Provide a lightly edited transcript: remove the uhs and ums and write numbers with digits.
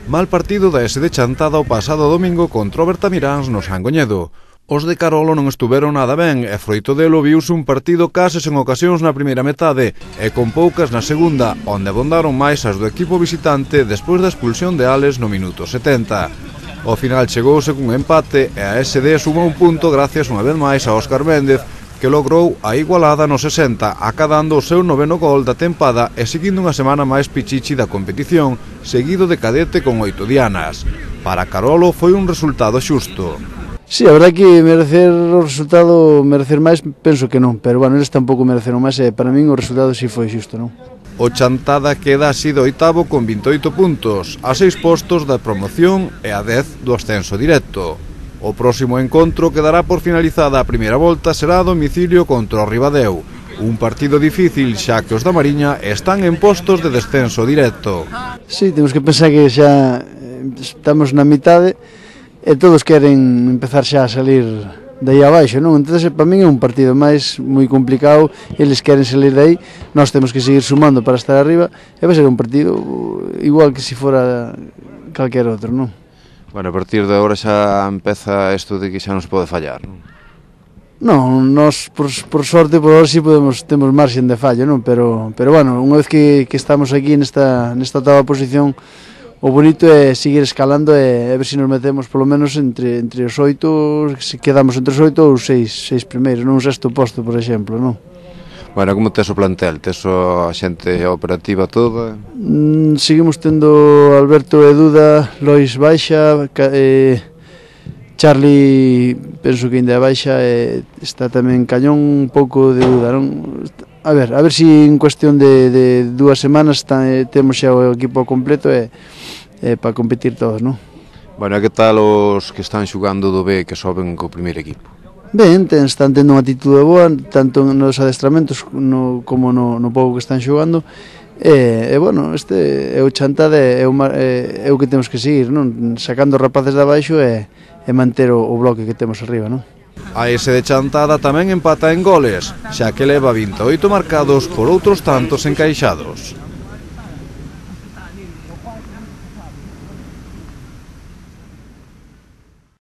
Mal partido da SD Chantada o pasado domingo contra o Bertamiráns no Sangoñedo. Os de Carolo non estuveron nada ben e froito delo viuse un partido case sen ocasións na primeira metade e con poucas na segunda, onde abondaron máis as do equipo visitante despois da expulsión de Ales no minuto 70. Ao final chegouse cun empate e a SD sumou un punto gracias unha vez máis a Óscar Méndez, que logrou a igualada no 60, acadando o seu 9º gol da tempada e seguindo unha semana máis pichichi da competición, seguido de Cadete con 8 dianas. Para Carolo foi un resultado xusto. Sí, a verdade que merecer o resultado, merecer máis, penso que non, pero bueno, eles tampouco mereceron máis e para min o resultado si foi xusto, non? O Chantada queda así de oitavo con 28 puntos, a 6 postos da promoción e a 10 do ascenso directo. O próximo encontro quedará por finalizada a primeira volta será a domicilio contra o Ribadeo. Un partido difícil xa que os da Mariña están en postos de descenso directo. Sí, temos que pensar que xa estamos na mitade e todos queren empezar xa a salir de aí abaixo, non? Entón, para min é un partido máis moi complicado, eles queren salir de aí, nós temos que seguir sumando para estar arriba e vai ser un partido igual que se fora calquer outro, non? Bueno, a partir de agora xa empeza isto de que xa non se pode fallar, non? Non, nós por sorte, por ahora sí temos marxen de fallo, non? Pero bueno, unha vez que estamos aquí nesta oitava posición, o bonito é seguir escalando e ver se nos metemos polo menos entre os 8, se quedamos entre os 8 ou 6 primeiros, non un sexto posto, por exemplo, non? Bueno, como tes o plantel? Tes a xente operativa toda? Seguimos tendo Alberto e Duda, Lois baixa, Charlie penso que ainda é baixa, e está tamén Cañón un pouco de Duda, non? A ver se en cuestión de 2 semanas temos xa o equipo completo e para competir todos, non? Bueno, e que tal os que están xugando do B que soben co primeiro equipo? Ben, están tendo unha atitude boa, tanto nos adestramentos como no pouco que están xogando, e bueno, este é o Chantada, é o que temos que seguir, non? Sacando os rapaces de abaixo e manter o bloque que temos arriba, non? A SD Chantada tamén empata en goles, xa que leva 28 marcados por outros tantos encaixados.